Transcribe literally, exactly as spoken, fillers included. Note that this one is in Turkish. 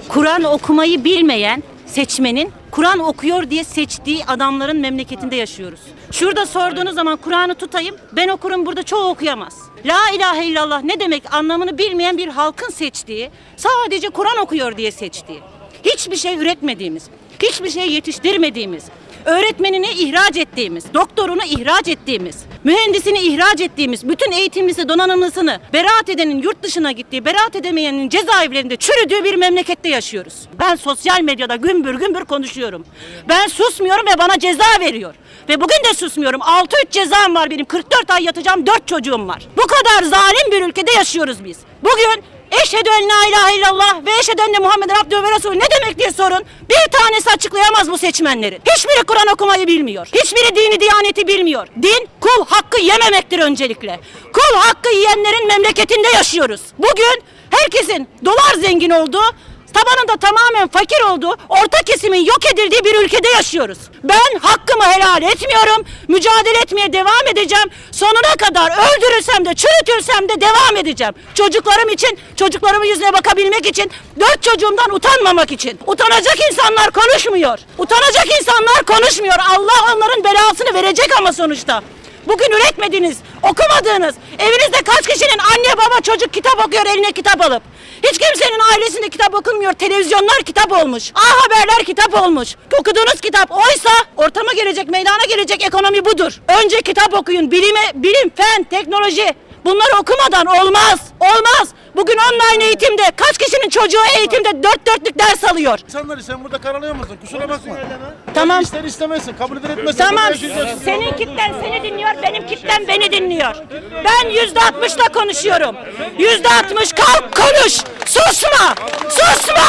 Kur'an okumayı bilmeyen seçmenin Kur'an okuyor diye seçtiği adamların memleketinde yaşıyoruz. Şurada sorduğunuz zaman Kur'an'ı tutayım, ben okurum, burada çoğu okuyamaz. La ilahe illallah ne demek anlamını bilmeyen bir halkın seçtiği, sadece Kur'an okuyor diye seçtiği, hiçbir şey üretmediğimiz, hiçbir şey yetiştirmediğimiz, öğretmenini ihraç ettiğimiz, doktorunu ihraç ettiğimiz, mühendisini ihraç ettiğimiz, bütün eğitimlisi, donanımlısını beraat edenin yurt dışına gittiği, beraat edemeyenin cezaevlerinde çürüdüğü bir memlekette yaşıyoruz. Ben sosyal medyada gümbür gümbür konuşuyorum. Ben susmuyorum ve bana ceza veriyor. Ve bugün de susmuyorum. altı üç cezam var benim. kırk dört ay yatacağım, dört çocuğum var. Bu kadar zalim bir ülkede yaşıyoruz biz. Bugün eşhedü en la ilahe illallah ve eşhedü enne Muhammeden abdühü ve resulü ne demek diye sorun. Bir tanesi açıklayamaz bu seçmenlerin. Hiçbiri Kur'an okumayı bilmiyor. Hiçbiri dini diyaneti bilmiyor. Din kul hakkı yememektir öncelikle. Kul hakkı yiyenlerin memleketinde yaşıyoruz. Bugün herkesin dolar zengin olduğu, tabanında tamamen fakir olduğu, orta kesimin yok edildiği bir ülkede yaşıyoruz. Ben hakkımı helal etmiyorum. Mücadele etmeye devam edeceğim. Sonuna kadar öldürülsem de çürütülsem de devam edeceğim. Çocuklarım için, çocuklarımın yüzüne bakabilmek için, dört çocuğumdan utanmamak için. Utanacak insanlar konuşmuyor. Utanacak insanlar konuşmuyor. Allah onların belasını verecek ama sonuçta. Bugün üretmediğiniz, okumadığınız, evinizde kaç kişinin anne baba çocuk kitap okuyor eline kitap alıp. Hiç kimsenin ailesinde kitap okunmuyor. Televizyonlar kitap olmuş. A Haberler kitap olmuş. Okuduğunuz kitap oysa ortama gelecek, meydana gelecek ekonomi budur. Önce kitap okuyun. Bilime, bilim, fen, teknoloji. Bunları okumadan olmaz. Olmaz. Bugün online eğitimde kaç kişinin çocuğu eğitimde dört dörtlük ders alıyor. İnsanları sen burada karalayamazsın. Kusura bakma. Tamam. İster istemezsin. Kabul eder etmezsin. Tamam. Senin kitlen seni dinliyor, benim kitlem beni dinliyor. Ben yüzde altmışla konuşuyorum. Yüzde altmış kalk konuş. Susma. Susma.